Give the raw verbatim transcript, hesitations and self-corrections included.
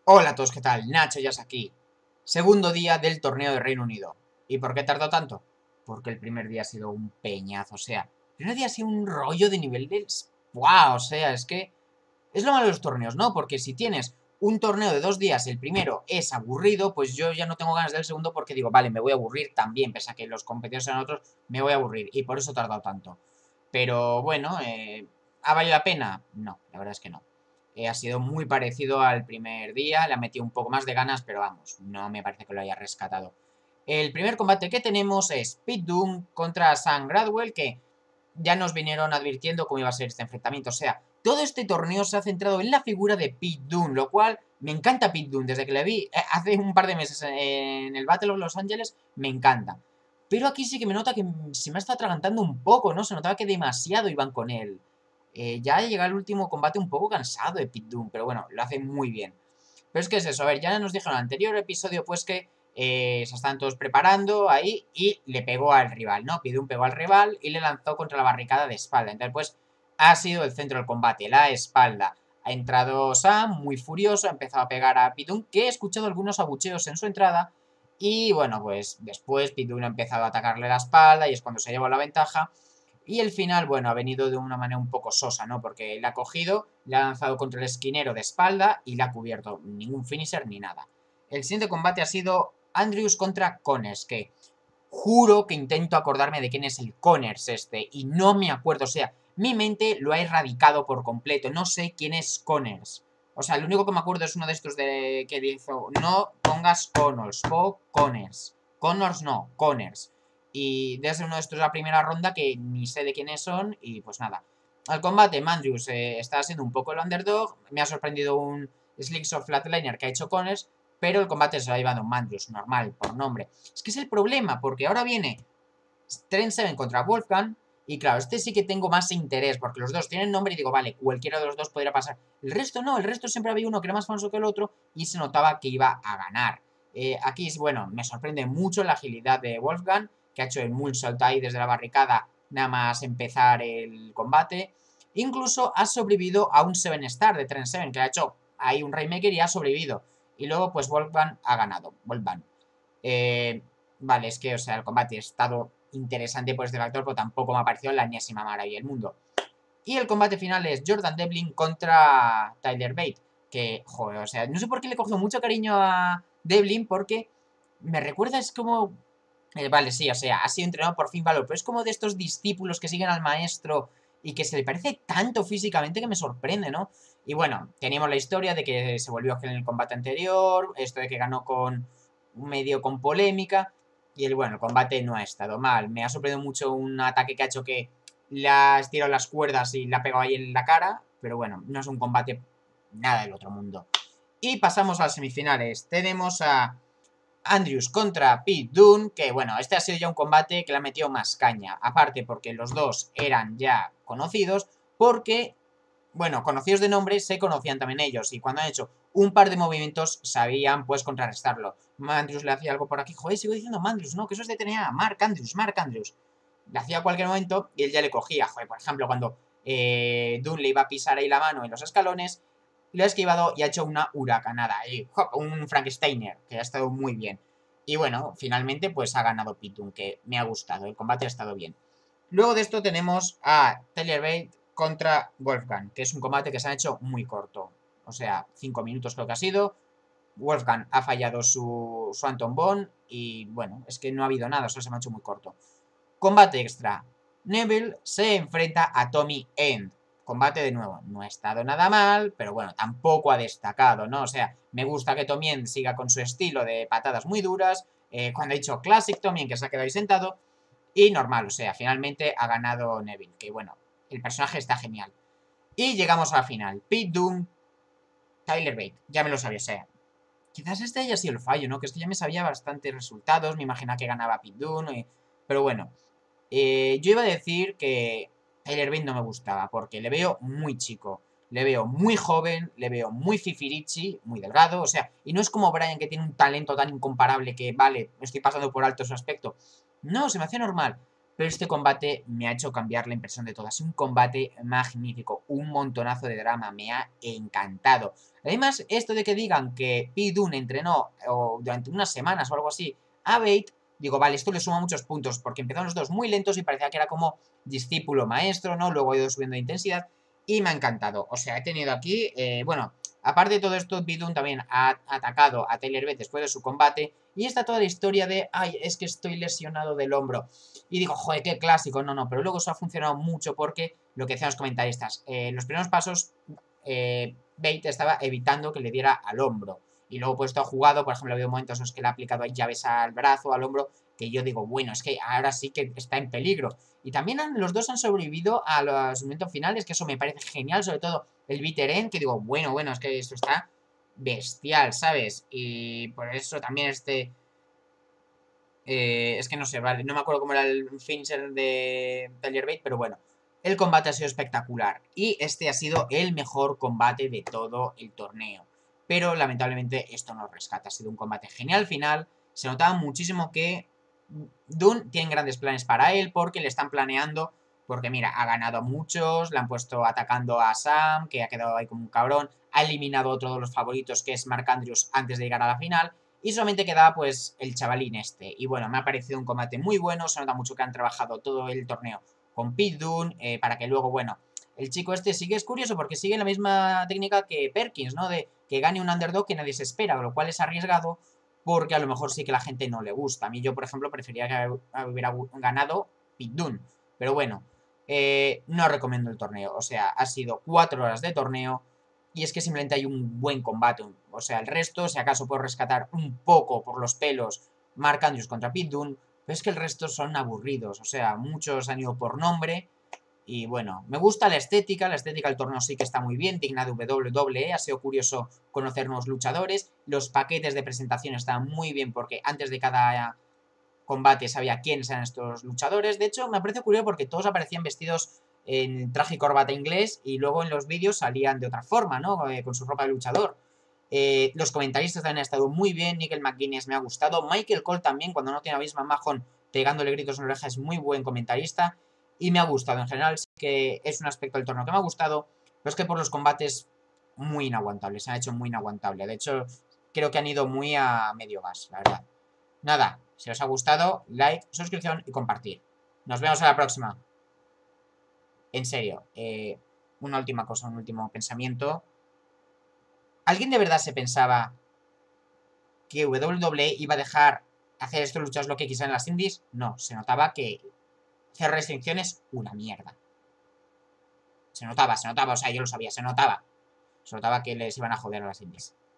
Hola a todos, ¿qué tal? Nacho ya es aquí. Segundo día del torneo de Reino Unido. ¿Y por qué tardó tanto? Porque el primer día ha sido un peñazo, o sea, el primer día ha sido un rollo de nivel del... ¡Wow! O sea, es que... Es lo malo de los torneos, ¿no? Porque si tienes un torneo de dos días, el primero es aburrido, pues yo ya no tengo ganas del segundo porque digo, vale, me voy a aburrir también, pese a que los competidores sean otros, me voy a aburrir. Y por eso he tardado tanto. Pero bueno, eh, ¿ha valido la pena? No, la verdad es que no. Eh, ha sido muy parecido al primer día, le ha metido un poco más de ganas, pero vamos, no me parece que lo haya rescatado. El primer combate que tenemos es Pete Dunne contra Sam Gradwell, que ya nos vinieron advirtiendo cómo iba a ser este enfrentamiento. O sea, todo este torneo se ha centrado en la figura de Pete Dunne, lo cual me encanta Pete Dunne. Desde que le vi eh, hace un par de meses en el Battle of Los Angeles, me encanta. Pero aquí sí que me nota que se me está atragantando un poco, ¿no? Se notaba que demasiado iban con él. Eh, ya llega el último combate un poco cansado de Pete Dunne, pero bueno, lo hace muy bien. Pero es que es eso, a ver, ya nos dijeron en el anterior episodio pues que eh, se están todos preparando ahí y le pegó al rival, ¿no? Pide un pegó al rival y le lanzó contra la barricada de espalda. Entonces pues ha sido el centro del combate, la espalda. Ha entrado Sam muy furioso, ha empezado a pegar a Pidun, que he escuchado algunos abucheos en su entrada. Y bueno, pues después Pidun ha empezado a atacarle la espalda y es cuando se llevó la ventaja. Y el final, bueno, ha venido de una manera un poco sosa, ¿no? Porque le ha cogido, le ha lanzado contra el esquinero de espalda y le ha cubierto. Ningún finisher ni nada. El siguiente combate ha sido Andrews contra Connors, que juro que intento acordarme de quién es el Connors este, y no me acuerdo, o sea, mi mente lo ha erradicado por completo, no sé quién es Connors. O sea, lo único que me acuerdo es uno de estos de que dijo, no pongas Connors, o Connors. Connors no, Connors. Y desde uno de estos de la primera ronda que ni sé de quiénes son y pues nada. Al combate, Mandrius eh, está siendo un poco el underdog, me ha sorprendido un Slickshot Flatliner que ha hecho Connors, pero el combate se lo ha llevado Mandrius, normal, por nombre. Es que es el problema, porque ahora viene Trent Seven contra Wolfgang, y claro, este sí que tengo más interés, porque los dos tienen nombre y digo, vale, cualquiera de los dos podría pasar. El resto no, el resto siempre había uno que era más famoso que el otro y se notaba que iba a ganar. Eh, aquí, bueno, me sorprende mucho la agilidad de Wolfgang, que ha hecho el moonsault ahí desde la barricada, nada más empezar el combate. Incluso ha sobrevivido a un seven star de Trent Seven, que ha hecho ahí un Rainmaker y ha sobrevivido. Y luego, pues Wolfgang ha ganado. Wolfgang. Eh, vale, es que, o sea, el combate ha estado interesante por este factor, pero tampoco me ha parecido la enésima maravilla del mundo. Y el combate final es Jordan Devlin contra Tyler Bate. Que, joder, o sea, no sé por qué le cogió mucho cariño a Devlin, porque me recuerda, es como... Eh, vale, sí, o sea, ha sido entrenado por Finn Balor, pero es como de estos discípulos que siguen al maestro y que se le parece tanto físicamente que me sorprende, ¿no? Y bueno, teníamos la historia de que se volvió a en el combate anterior, esto de que ganó con medio con polémica, y el, bueno, el combate no ha estado mal. Me ha sorprendido mucho un ataque que ha hecho que le ha estirado las cuerdas y le ha pegado ahí en la cara, pero bueno, no es un combate nada del otro mundo. Y pasamos a las semifinales. Tenemos a Andrews contra Pete Dunne, que bueno, este ha sido ya un combate que le ha metido más caña. Aparte porque los dos eran ya conocidos, porque, bueno, conocidos de nombre, se conocían también ellos. Y cuando han hecho un par de movimientos, sabían pues contrarrestarlo. Andrews le hacía algo por aquí. Joder, sigo diciendo Andrews, no, que eso es de T N A. Mark Andrews, Mark Andrews. Le hacía a cualquier momento y él ya le cogía. Joder, por ejemplo, cuando eh, Dunne le iba a pisar ahí la mano en los escalones, lo ha esquivado y ha hecho una huracanada. Y, un Frankensteiner, que ha estado muy bien. Y bueno, finalmente pues ha ganado Pitun, que me ha gustado. El combate ha estado bien. Luego de esto tenemos a Tyler Bate contra Wolfgang, que es un combate que se ha hecho muy corto. O sea, cinco minutos creo que ha sido. Wolfgang ha fallado su, su Anton Bond y bueno, es que no ha habido nada, eso se me ha hecho muy corto. Combate extra. Neville se enfrenta a Tommy End. Combate de nuevo. No ha estado nada mal, pero bueno, tampoco ha destacado, ¿no? O sea, me gusta que Tommy End siga con su estilo de patadas muy duras. Eh, cuando he dicho Classic Tommy End, que se ha quedado ahí sentado. Y normal, o sea, finalmente ha ganado Neville. Que bueno, el personaje está genial. Y llegamos a la final. Pete Dunne, Tyler Bate. Ya me lo sabía, o sea. Quizás este haya sido el fallo, ¿no? Que es que ya me sabía bastantes resultados. Me imaginaba que ganaba Pete Dunne. Eh, pero bueno, eh, yo iba a decir que Tyler Bate no me gustaba, porque le veo muy chico, le veo muy joven, le veo muy fifirichi, muy delgado, o sea, y no es como Brian que tiene un talento tan incomparable que, vale, estoy pasando por alto su aspecto. No, se me hacía normal. Pero este combate me ha hecho cambiar la impresión de todo. Ha sido un combate magnífico, un montonazo de drama, me ha encantado. Además, esto de que digan que Pete Dunne entrenó o, durante unas semanas o algo así a Bate, digo, vale, esto le suma muchos puntos, porque empezaron los dos muy lentos y parecía que era como discípulo maestro, ¿no? Luego ha ido subiendo de intensidad y me ha encantado. O sea, he tenido aquí, eh, bueno, aparte de todo esto, Pete Dunne también ha atacado a Tyler Bate después de su combate y está toda la historia de, ay, es que estoy lesionado del hombro. Y digo, joder, qué clásico, no, no, pero luego eso ha funcionado mucho porque lo que decían los comentaristas, eh, en los primeros pasos, eh, Bate estaba evitando que le diera al hombro. Y luego pues esto ha jugado, por ejemplo, ha habido momentos en los que le ha aplicado ahí llaves al brazo, al hombro, que yo digo, bueno, es que ahora sí que está en peligro. Y también han, los dos han sobrevivido a los momentos finales, que eso me parece genial, sobre todo el bitter end, que digo, bueno, bueno, es que esto está bestial, ¿sabes? Y por eso también este... Eh, es que no sé, vale, no me acuerdo cómo era el finisher de Tyler Bate, pero bueno, el combate ha sido espectacular y este ha sido el mejor combate de todo el torneo. Pero lamentablemente esto no rescata, ha sido un combate genial al final, se notaba muchísimo que Dunne tiene grandes planes para él porque le están planeando, porque mira, ha ganado a muchos, le han puesto atacando a Sam, que ha quedado ahí como un cabrón, ha eliminado a otro de los favoritos que es Mark Andrews antes de llegar a la final. Y solamente quedaba pues el chavalín este. Y bueno, me ha parecido un combate muy bueno. Se nota mucho que han trabajado todo el torneo con Pete Dunne. Eh, para que luego, bueno, el chico este sigue es curioso porque sigue la misma técnica que Perkins, ¿no? De que gane un underdog que nadie se espera. Lo cual es arriesgado porque a lo mejor sí que la gente no le gusta. A mí yo, por ejemplo, prefería que hubiera ganado Pete Dunne. Pero bueno, eh, no recomiendo el torneo. O sea, ha sido cuatro horas de torneo. Y es que simplemente hay un buen combate. O sea, el resto, si acaso puedo rescatar un poco por los pelos Mark Andrews contra Pete Dunne, pero es que el resto son aburridos. O sea, muchos han ido por nombre. Y bueno, me gusta la estética. La estética del torneo sí que está muy bien, digna de W W E. Ha sido curioso conocer nuevos luchadores. Los paquetes de presentación están muy bien porque antes de cada combate sabía quiénes eran estos luchadores. De hecho, me parece curioso porque todos aparecían vestidos en traje y corbata inglés y luego en los vídeos salían de otra forma, ¿no? Eh, con su ropa de luchador. Eh, los comentaristas también han estado muy bien. Nickel McGuinness me ha gustado. Michael Cole también, cuando no tiene a Vince McMahon pegándole gritos en la oreja, es muy buen comentarista. Y me ha gustado. En general, sí que es un aspecto del torneo que me ha gustado. Pero es que por los combates, muy inaguantables. Se han hecho muy inaguantables. De hecho, creo que han ido muy a medio gas, la verdad. Nada, si os ha gustado, like, suscripción y compartir. Nos vemos a la próxima. En serio, eh, una última cosa, un último pensamiento. ¿Alguien de verdad se pensaba que W W E iba a dejar hacer estos luchadores lo que quisieran en las indies? No, se notaba que hacer restricciones, una mierda. Se notaba, se notaba, o sea, yo lo sabía, se notaba. Se notaba que les iban a joder a las indies.